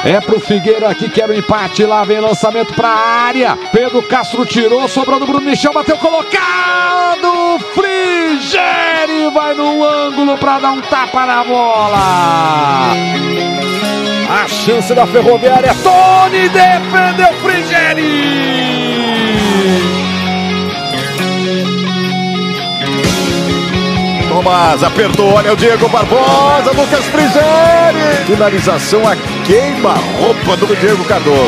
É pro Figueira que quer o empate. Lá vem lançamento pra área. Pedro Castro tirou, sobrou do Bruno Michel, bateu colocado. Frigério vai no ângulo pra dar um tapa na bola. A chance da Ferroviária. Tony defendeu Frigério. Tomás apertou, olha o Diego Barbosa, Lucas Frigério. Finalização a queima-roupa do Diego Cardoso.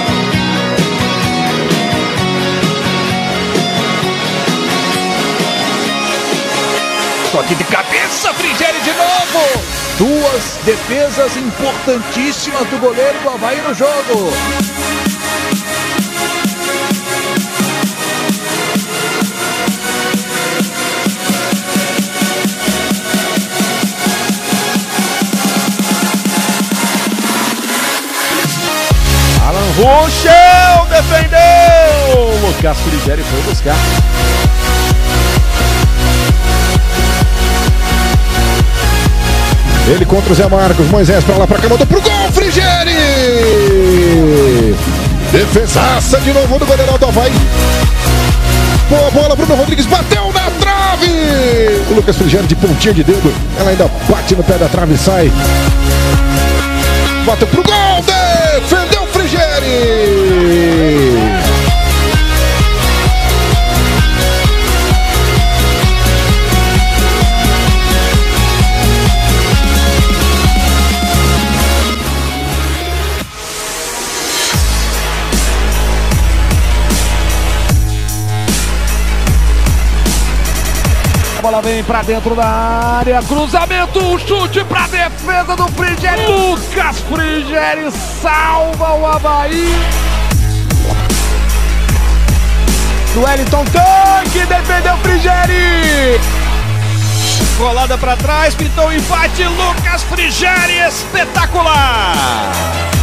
Toque de cabeça, Frigério de novo. Duas defesas importantíssimas do goleiro do Avaí no jogo. Alan Ruschel defendeu. Lucas Frigério foi buscar. Ele contra o Zé Marcos, Moisés pra lá, pra cá, mandou pro gol, Frigério! Defesaça de novo do goleirão do Avaí. Boa bola, Bruno Rodrigues, bateu na trave! O Lucas Frigério de pontinha de dedo, ela ainda bate no pé da trave e sai. Bateu pro gol, defendeu o Frigério! A bola vem pra dentro da área, cruzamento, chute pra defesa do Frigério. Lucas Frigério salva o Avaí. Do Wellington Tanque, defendeu Frigério. Colada pra trás, pintou o empate, Lucas Frigério, espetacular.